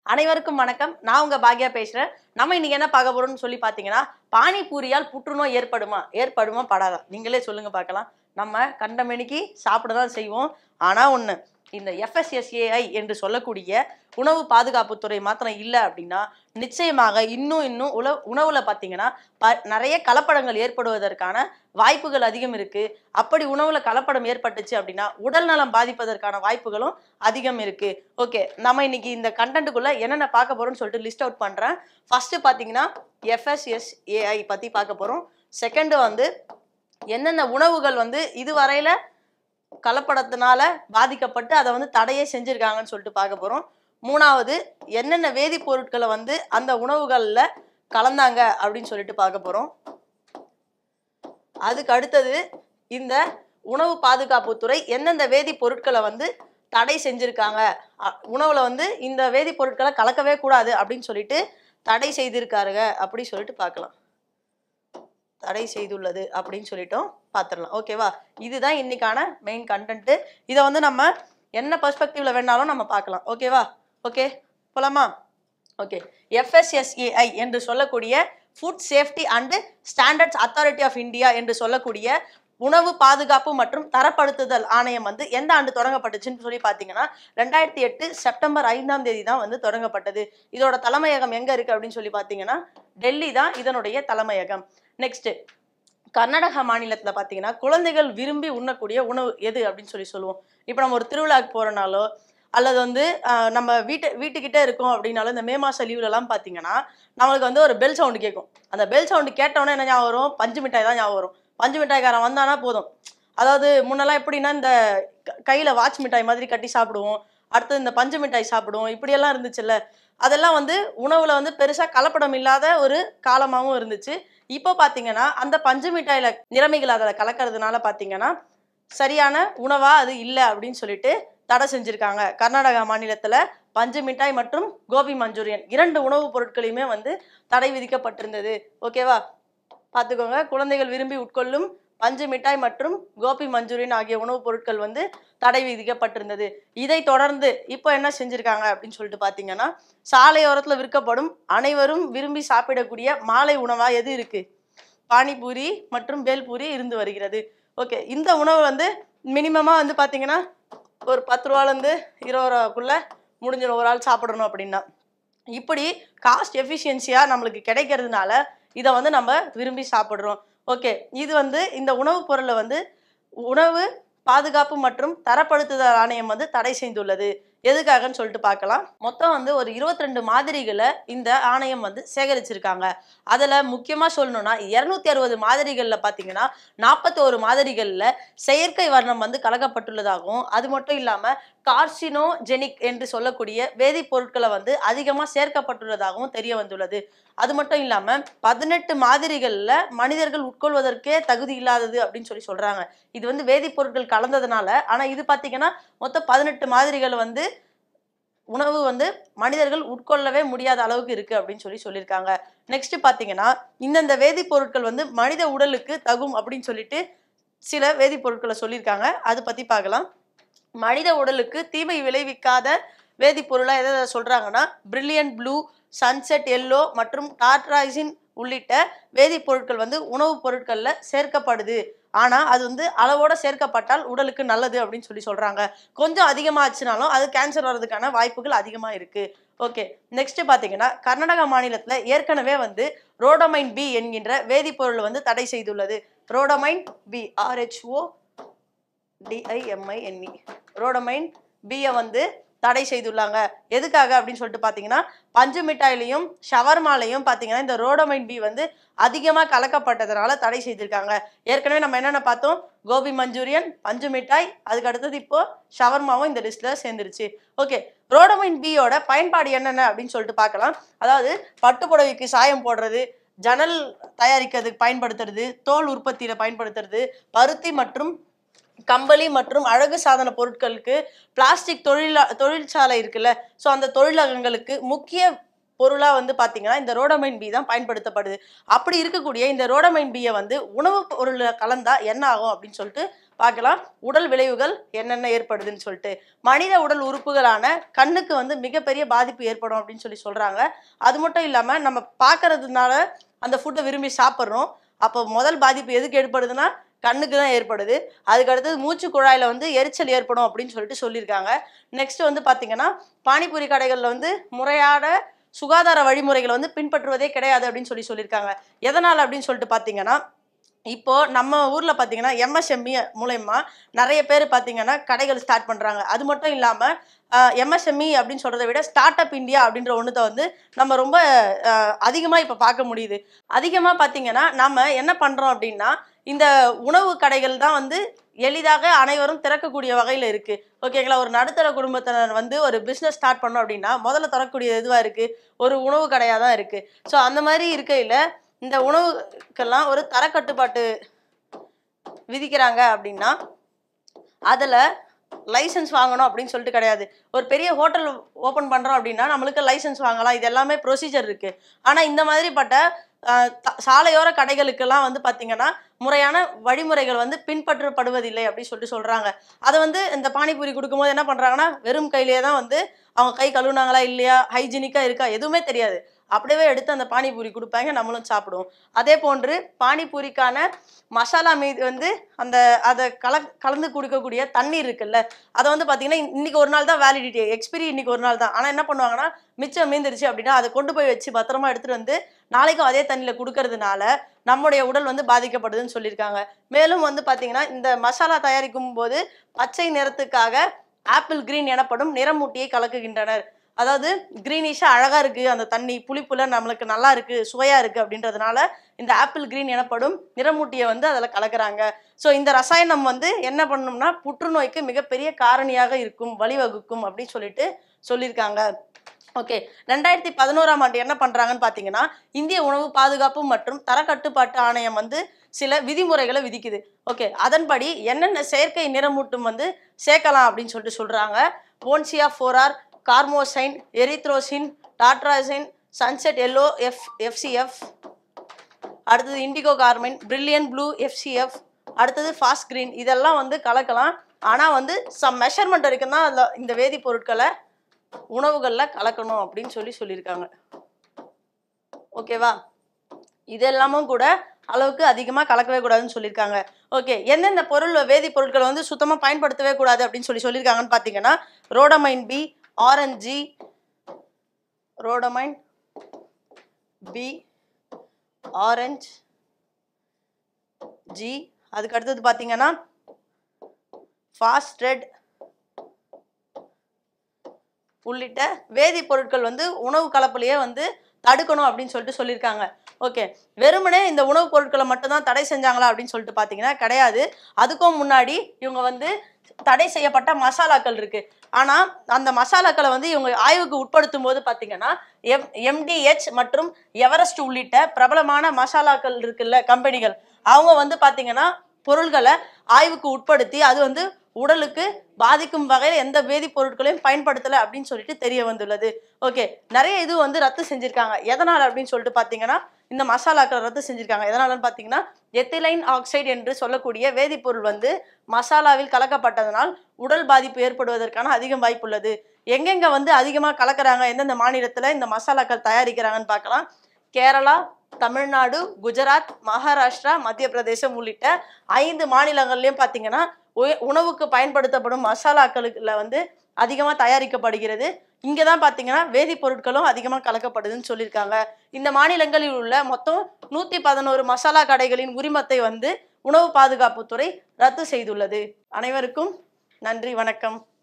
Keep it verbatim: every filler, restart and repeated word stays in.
அனைவருக்கும் வணக்கம். நான் உங்க பாக்யா பேசுறேன். நம்ம இன்னைக்கு என்ன பார்க்க போறோம்னு சொல்லி பாத்தீங்கன்னா, பானிபூரியால் புற்றுநோய் ஏற்படுமா? ஏற்படுமா படாதா? நீங்களே சொல்லுங்க பார்க்கலாம். நம்ம கண்டமேனிக்கு சாப்பிட தான் செய்வோம். ஆனா ஒண்ணு, இந்த F S S A I என்று சொல்லக்கூடிய உணவு பாதுகாப்புத்துறை மாத்திரம் இல்லை அப்படின்னா நிச்சயமாக இன்னும் இன்னும் உல உணவுல பார்த்தீங்கன்னா ப நிறைய கலப்படங்கள் ஏற்படுவதற்கான வாய்ப்புகள் அதிகம் இருக்கு. அப்படி உணவுல கலப்படம் ஏற்பட்டுச்சு அப்படின்னா உடல் நலம் பாதிப்பதற்கான வாய்ப்புகளும் அதிகம் இருக்கு. ஓகே, நம்ம இன்னைக்கு இந்த கண்டென்ட்டுக்குள்ள என்னென்ன பார்க்க போறோம்னு சொல்லிட்டு லிஸ்ட் அவுட் பண்றேன். ஃபர்ஸ்ட் பார்த்தீங்கன்னா F S S A I பத்தி பார்க்க போறோம். செகண்ட் வந்து என்னென்ன உணவுகள் வந்து இதுவரையில கலப்படத்தினால பாதிக்கப்பட்டு அதை வந்து தடையே செஞ்சிருக்காங்கன்னு சொல்லிட்டு பார்க்க போறோம். மூணாவது என்னென்ன வேதிப்பொருட்களை வந்து அந்த உணவுகள்ல கலந்தாங்க அப்படின்னு சொல்லிட்டு பார்க்க போறோம். அதுக்கு அடுத்தது இந்த உணவு பாதுகாப்புத்துறை எந்தெந்த வேதிப்பொருட்களை வந்து தடை செஞ்சிருக்காங்க, உணவுல வந்து இந்த வேதிப்பொருட்களை கலக்கவே கூடாது அப்படின்னு சொல்லிட்டு தடை செய்திருக்காருங்க அப்படி சொல்லிட்டு பார்க்கலாம். தடை செய்துள்ளது அப்படின்னு சொல்லிட்டோம், பார்த்துடலாம். ஓகேவா? இதுதான் இன்னைக்கான மெயின் கண்டென்ட். இதை வந்து நம்ம என்ன பெர்ஸ்பெக்டிவ்ல வேணாலும் நம்ம பார்க்கலாம். ஓகேவா? ஓகே, போலாமா? Okay, F S S A I என்று சொல்லக்கூடிய food safety and standards authority of India என்று சொல்லக்கூடிய உணவு பாதுகாப்பு மற்றும் தரப்படுத்துதல் ஆணையம் வந்து எந்த ஆண்டு தொடங்கப்பட்டுச்சுன்னு சொல்லி பார்த்தீங்கன்னா ரெண்டாயிரத்தி எட்டு செப்டம்பர் ஐந்தாம் தேதி தான் வந்து தொடங்கப்பட்டது. இதோட தலைமையகம் எங்க இருக்கு அப்படின்னு சொல்லி பார்த்தீங்கன்னா டெல்லி தான் இதனுடைய தலைமையகம். நெக்ஸ்ட், கர்நாடகா மாநிலத்தில் பார்த்தீங்கன்னா குழந்தைகள் விரும்பி உண்ணக்கூடிய உணவு எது அப்படின்னு சொல்லி சொல்லுவோம். இப்போ நம்ம ஒரு திருவிழாவுக்கு போறனாலோ அல்லது வந்து நம்ம வீட்டு வீட்டுக்கிட்டே இருக்கோம் அப்படின்னாலும் இந்த மே மாச லீவ்லலாம் பார்த்தீங்கன்னா நம்மளுக்கு வந்து ஒரு பெல் சவுண்டு கேட்கும். அந்த பெல் சவுண்டு கேட்டோன்னே என்ன ஞாபகம் வரும்? பஞ்சு மிட்டாய் தான் ஞாபகம் வரும். பஞ்சு மிட்டாய்க்காரன் வந்தானா போதும். அதாவது முன்னெல்லாம் எப்படின்னா இந்த கையில் வாட்ச் மிட்டாய் மாதிரி கட்டி சாப்பிடுவோம், அடுத்து இந்த பஞ்சு மிட்டாய் சாப்பிடுவோம், இப்படியெல்லாம் இருந்துச்சுல்ல. அதெல்லாம் வந்து உணவுல வந்து பெருசாக கலப்படம் இல்லாத ஒரு காலமாகவும் இருந்துச்சு. இப்போ பார்த்தீங்கன்னா அந்த பஞ்சு மிட்டாயில நிறமிகள் அதில் கலக்கிறதுனால பார்த்தீங்கன்னா சரியான உணவா அது இல்லை அப்படின்னு சொல்லிட்டு தடை செஞ்சிருக்காங்க. கர்நாடகா மாநிலத்தில் பஞ்சு மிட்டாய் மற்றும் கோபி மஞ்சூரியன் இரண்டு உணவுப் பொருட்களையுமே வந்து தடை விதிக்கப்பட்டிருந்தது. ஓகேவா? பார்த்துக்கோங்க, குழந்தைகள் விரும்பி உட்கொள்ளும் பஞ்சு மிட்டாய் மற்றும் கோபி மஞ்சூரியன் ஆகிய உணவுப் பொருட்கள் வந்து தடை விதிக்கப்பட்டிருந்தது. இதை தொடர்ந்து இப்போ என்ன செஞ்சிருக்காங்க அப்படின்னு சொல்லிட்டு பார்த்தீங்கன்னா சாலையோரத்தில் விற்கப்படும் அனைவரும் விரும்பி சாப்பிடக்கூடிய மாலை உணவா எது இருக்கு? பானிபூரி மற்றும் பேல்பூரி இருந்து வருகிறது. ஓகே, இந்த உணவு வந்து மினிமமா வந்து பார்த்தீங்கன்னா ஒரு பத்து ரூபாலேருந்து இருபது ரூபாக்குள்ள முடிஞ்சிடும் ஒரு ஆள் சாப்பிடணும் அப்படின்னா. இப்படி காஸ்ட் எஃபிஷியன்சியா நம்மளுக்கு கிடைக்கிறதுனால இதை வந்து நம்ம விரும்பி சாப்பிட்றோம். ஓகே, இது வந்து இந்த உணவுப் பொருளை வந்து உணவு பாதுகாப்பு மற்றும் தரப்படுத்துதல் ஆணையம் வந்து தடை செய்துள்ளது. எதுக்காகன்னு சொல்லிட்டு பார்க்கலாம். மொத்தம் வந்து ஒரு இருபத்தி ரெண்டு மாதிரிகளை இந்த ஆணையம் வந்து சேகரிச்சிருக்காங்க. அதில் முக்கியமாக சொல்லணும்னா இருநூத்தி அறுபது மாதிரிகளில் பார்த்தீங்கன்னா நாற்பத்தி ஒரு மாதிரிகளில் செயற்கை வர்ணம் வந்து கலக்கப்பட்டுள்ளதாகவும் அது மட்டும் இல்லாமல் கார்சினோஜெனிக் என்று சொல்லக்கூடிய வேதிப்பொருட்களை வந்து அதிகமாக சேர்க்கப்பட்டுள்ளதாகவும் தெரிய வந்துள்ளது. அது மட்டும் இல்லாமல் பதினெட்டு மாதிரிகளில் மனிதர்கள் உட்கொள்வதற்கே தகுதி இல்லாதது அப்படின்னு சொல்லி சொல்கிறாங்க. இது வந்து வேதிப்பொருட்கள் கலந்ததுனால. ஆனால் இது பார்த்தீங்கன்னா மொத்தம் பதினெட்டு மாதிரிகள் வந்து உணவு வந்து மனிதர்கள் உட்கொள்ளவே முடியாத அளவுக்கு இருக்கு அப்படின்னு சொல்லி சொல்லியிருக்காங்க. நெக்ஸ்ட் பார்த்தீங்கன்னா இந்தந்த வேதிப்பொருட்கள் வந்து மனித உடலுக்கு தகும் அப்படின்னு சொல்லிட்டு சில வேதிப்பொருட்களை சொல்லியிருக்காங்க. அதை பற்றி பார்க்கலாம். மனித உடலுக்கு தீமை விளைவிக்காத வேதிப்பொருளாக எதை சொல்றாங்கன்னா பிரில்லியன்ட் ப்ளூ, சன்செட் எல்லோ மற்றும் டார்ட்ரைசின் உள்ளிட்ட வேதிப்பொருட்கள் வந்து உணவுப் பொருட்கள்ல சேர்க்கப்படுது. ஆனா அது வந்து அளவோட சேர்க்கப்பட்டால் உடலுக்கு நல்லது அப்படின்னு சொல்லி சொல்றாங்க. கொஞ்சம் அதிகமாச்சுனாலும் அது கேன்சர் வர்றதுக்கான வாய்ப்புகள் அதிகமா இருக்கு. ஓகே, நெக்ஸ்ட் பாத்தீங்கன்னா கர்நாடகா மாநிலத்துல ஏற்கனவே வந்து ரோடமைன் பி என்கின்ற வேதிப்பொருள் வந்து தடை செய்துள்ளது. Rhodamine B, R H O D I M I N E, rhodamine பியை வந்து தடை செய்துள்ளாங்க. எதுக்காக அப்படின்னு சொல்லிட்டு பார்த்தீங்கன்னா பஞ்சு மிட்டாயிலையும் ஷவர்மாலையும் பார்த்தீங்கன்னா இந்த ரோடமைன் பி வந்து அதிகமாக கலக்கப்பட்டதுனால தடை செய்திருக்காங்க. ஏற்கனவே நம்ம என்னென்ன பார்த்தோம்? கோபி மஞ்சூரியன், பஞ்சு மிட்டாய், அதுக்கு அடுத்தது இப்போ ஷவர்மாவும் இந்த லிஸ்ட்ல சேர்ந்துருச்சு. ஓகே, ரோடமைன் பியோட பயன்பாடு என்னென்ன அப்படின்னு சொல்லிட்டு பார்க்கலாம். அதாவது பட்டுப்புடவைக்கு சாயம் போடுறது, ஜன்னல் தயாரிக்கிறதுக்கு பயன்படுத்துறது, தோல் உற்பத்தியில பயன்படுத்துறது, பருத்தி மற்றும் கம்பளி மற்றும் அழகு சாதன பொருட்களுக்கு, பிளாஸ்டிக் தொழிலா தொழிற்சாலை இருக்குல்ல, ஸோ அந்த தொழிலகங்களுக்கு முக்கிய பொருளாக வந்து பார்த்தீங்கன்னா இந்த ரோடமைன் பி தான் பயன்படுத்தப்படுது. அப்படி இருக்கக்கூடிய இந்த ரோடமைன் பியை வந்து உணவுப் பொருளில் கலந்தா என்ன ஆகும் அப்படின்னு சொல்லிட்டு பார்க்கலாம் உடல் விளைவுகள் என்னென்ன ஏற்படுதுன்னு சொல்லிட்டு. மனித உடல் உறுப்புகளான கண்ணுக்கு வந்து மிகப்பெரிய பாதிப்பு ஏற்படும் அப்படின்னு சொல்லி சொல்றாங்க. அது மட்டும் இல்லாம நம்ம பார்க்கறதுனால அந்த ஃபுட்டை விரும்பி சாப்பிட்றோம். அப்போ முதல் பாதிப்பு எதுக்கு ஏற்படுதுன்னா கண்ணுக்கு தான் ஏற்படுது. அதுக்கு அடுத்தது மூச்சு குழாயில வந்து எரிச்சல் ஏற்படும் அப்படின்னு சொல்லிட்டு சொல்லியிருக்காங்க. நெக்ஸ்ட் வந்து பார்த்தீங்கன்னா பானிபூரி கடைகளில் வந்து முறையான சுகாதார வழிமுறைகளை வந்து பின்பற்றுவதே கிடையாது அப்படின்னு சொல்லி சொல்லியிருக்காங்க. எதனால் அப்படின்னு சொல்லிட்டு பார்த்தீங்கன்னா இப்போ நம்ம ஊர்ல பாத்தீங்கன்னா எம்எஸ்எம்இ மூலயமா நிறைய பேர் பாத்தீங்கன்னா கடைகள் ஸ்டார்ட் பண்றாங்க. அது மட்டும் இல்லாம எம்எஸ்எம்இ அப்படின்னு சொல்றதை விட ஸ்டார்ட் அப் இந்தியா அப்படின்ற ஒன்றத்தை வந்து நம்ம ரொம்ப அதிகமாக இப்போ பார்க்க முடியுது. அதிகமாக பார்த்தீங்கன்னா நம்ம என்ன பண்ணுறோம் அப்படின்னா இந்த உணவு கடைகள் தான் வந்து எளிதாக அனைவரும் திறக்கக்கூடிய வகையில் இருக்கு. ஓகேங்களா? ஒரு நடுத்தர குடும்பத்தினர் வந்து ஒரு பிஸ்னஸ் ஸ்டார்ட் பண்ணோம் அப்படின்னா முதல்ல தரக்கூடிய எதுவாக இருக்கு? ஒரு உணவு கடையாக தான் இருக்கு. ஸோ அந்த மாதிரி இருக்கையில் இந்த உணவுக்கெல்லாம் ஒரு தரக்கட்டுப்பாட்டு விதிக்கிறாங்க அப்படின்னா அதில் லைசன்ஸ் வாங்கணும் அப்படின்னு சொல்லிட்டு கிடையாது. ஒரு பெரிய ஹோட்டல் ஓப்பன் பண்ணுறோம் அப்படின்னா நம்மளுக்கு லைசன்ஸ் வாங்கலாம். இது எல்லாமே ப்ரொசீஜர் இருக்குது. ஆனால் இந்த மாதிரிப்பட்ட சாலையோர கடைகளுக்கெல்லாம் வந்து பார்த்தீங்கன்னா முறையான வழிமுறைகள் வந்து பின்பற்றப்படுவதில்லை அப்படின்னு சொல்லிட்டு சொல்கிறாங்க. அதை வந்து இந்த பானிபூரி கொடுக்கும்போது என்ன பண்ணுறாங்கன்னா வெறும் கையிலேயே தான் வந்து அவங்க கை கழுவுனாங்களா இல்லையா, ஹைஜீனிக்காக இருக்கா எதுவுமே தெரியாது. அப்படியே எடுத்து அந்த பானிபூரி கொடுப்பாங்க, நம்மளும் சாப்பிடுவோம். அதே போன்று பானிபூரிக்கான மசாலா மீது வந்து அந்த அதை கல கலந்து கொடுக்கக்கூடிய தண்ணீர் இருக்குல்ல, அதை வந்து பார்த்தீங்கன்னா இன்னைக்கு ஒரு நாள் தான் வேலிடிட்டி, எக்ஸ்பிரி இன்னைக்கு ஒரு நாள் தான். ஆனால் என்ன பண்ணுவாங்கன்னா மிச்சம் மீந்துருச்சு அப்படின்னா அதை கொண்டு போய் வச்சு பத்திரமா எடுத்துகிட்டு வந்து நாளைக்கும் அதே தண்ணியில் கொடுக்கறதுனால நம்முடைய உடல் வந்து பாதிக்கப்படுதுன்னு சொல்லியிருக்காங்க. மேலும் வந்து பார்த்தீங்கன்னா இந்த மசாலா தயாரிக்கும் போது பச்சை நிறத்துக்காக ஆப்பிள் கிரீன் எனப்படும் நிறமூட்டியை கலக்குகின்றனர். அதாவது கிரீனிஷாக அழகாக இருக்குது அந்த தண்ணி, புளிப்புல நம்மளுக்கு நல்லா இருக்குது, சுவையாக இருக்குது அப்படின்றதுனால இந்த ஆப்பிள் கிரீன் எனப்படும் நிறமூட்டியை வந்து அதில் கலக்கிறாங்க. ஸோ இந்த ரசாயனம் வந்து என்ன பண்ணணும்னா புற்றுநோய்க்கு மிகப்பெரிய காரணியாக இருக்கும், வழிவகுக்கும் அப்படின்னு சொல்லிட்டு சொல்லியிருக்காங்க. ஓகே, ரெண்டாயிரத்தி பதினோராம் ஆண்டு என்ன பண்ணுறாங்கன்னு பார்த்தீங்கன்னா இந்திய உணவு பாதுகாப்பு மற்றும் தரக்கட்டுப்பாட்டு ஆணையம் வந்து சில விதிமுறைகளை விதிக்குது. ஓகே, அதன்படி என்னென்ன செயற்கை நிறமூட்டும் வந்து சேர்க்கலாம் அப்படின்னு சொல்லிட்டு சொல்கிறாங்க. Ponceau four R, carmoisine, erythrosine, tartrazine, sunset yellow F FCF, அடுத்தது indigo carmine, brilliant blue FCF, அடுத்தது ஃபாஸ்ட் கிரீன், இதெல்லாம் வந்து கலக்கலாம். ஆனால் வந்து சம் மெஷர்மெண்ட் வரைக்கும் தான் அதில் இந்த வேதிப்பொருட்களை உணவுகளில் கலக்கணும் அப்படின்னு சொல்லி சொல்லியிருக்காங்க. ஓகேவா? இதெல்லாமும் கூட அளவுக்கு அதிகமாக கலக்கவே கூடாதுன்னு சொல்லியிருக்காங்க. ஓகே, எந்தெந்த பொருள் வேதிப்பொருட்களை வந்து சுத்தமாக பயன்படுத்தவே கூடாது அப்படின்னு சொல்லி சொல்லியிருக்காங்கன்னு பார்த்தீங்கன்னா rhodamine B, orange, rhodamine B, orange G, அதுக்கு அடுத்தது பார்த்தீங்கன்னா ஃபாஸ்ட் ரெட் உள்ளிட்ட வேதிப்பொருட்கள் வந்து உணவு கலப்பிலேயே வந்து தடுக்கணும் அப்படின்னு சொல்லிட்டு சொல்லியிருக்காங்க. ஓகே, வெறுமனே இந்த உணவுப் பொருட்களை மட்டும்தான் தடை செஞ்சாங்களா அப்படின்னு சொல்லிட்டு பார்த்தீங்கன்னா கிடையாது. அதுக்கும் முன்னாடி இவங்க வந்து தடை செய்யப்பட்ட மசாலாக்கள் இருக்கு. ஆனால் அந்த மசாலாக்களை வந்து இவங்க ஆய்வுக்கு உட்படுத்தும் போது பார்த்தீங்கன்னா எம் எம்டிஹெச் மற்றும் எவரெஸ்ட் உள்ளிட்ட பிரபலமான மசாலாக்கள் இருக்குல்ல கம்பெனிகள், அவங்க வந்து பார்த்தீங்கன்னா பொருள்களை ஆய்வுக்கு உட்படுத்தி அது வந்து உடலுக்கு பாதிக்கும் வகையில் எந்த வேதிப்பொருட்களையும் பயன்படுத்தலை அப்படின்னு சொல்லிட்டு தெரிய வந்துள்ளது. ஓகே, நிறைய இது வந்து ரத்து செஞ்சிருக்காங்க. எதனால் அப்படின்னு சொல்லிட்டு பார்த்தீங்கன்னா இந்த மசாலாக்கள் ரத்து செஞ்சிருக்காங்க. எதனாலன்னு பார்த்தீங்கன்னா எத்திலைன் ஆக்சைடு என்று சொல்லக்கூடிய வேதிப்பொருள் வந்து மசாலாவில் கலக்கப்பட்டதனால் உடல் பாதிப்பு ஏற்படுவதற்கான அதிகம் வாய்ப்புள்ளது. எங்கெங்க வந்து அதிகமாக கலக்கிறாங்க, எந்தெந்த மாநிலத்தில் இந்த மசாலாக்கள் தயாரிக்கிறாங்கன்னு பார்க்கலாம். கேரளா, தமிழ்நாடு, குஜராத், மகாராஷ்டிரா, மத்திய பிரதேசம் உள்ளிட்ட ஐந்து மாநிலங்கள்லையும் பார்த்தீங்கன்னா உணவுக்கு பயன்படுத்தப்படும் மசாலாக்களுக்குல வந்து அதிகமாக தயாரிக்கப்படுகிறது. இங்கே தான் பார்த்தீங்கன்னா வேதிப்பொருட்களும் அதிகமாக கலக்கப்படுதுன்னு சொல்லியிருக்காங்க. இந்த மாநிலங்களில் உள்ள மொத்தம் நூற்றி பதினோரு மசாலா கடைகளின் உரிமத்தை வந்து உணவு பாதுகாப்புத்துறை ரத்து செய்துள்ளது. அனைவருக்கும் நன்றி, வணக்கம்.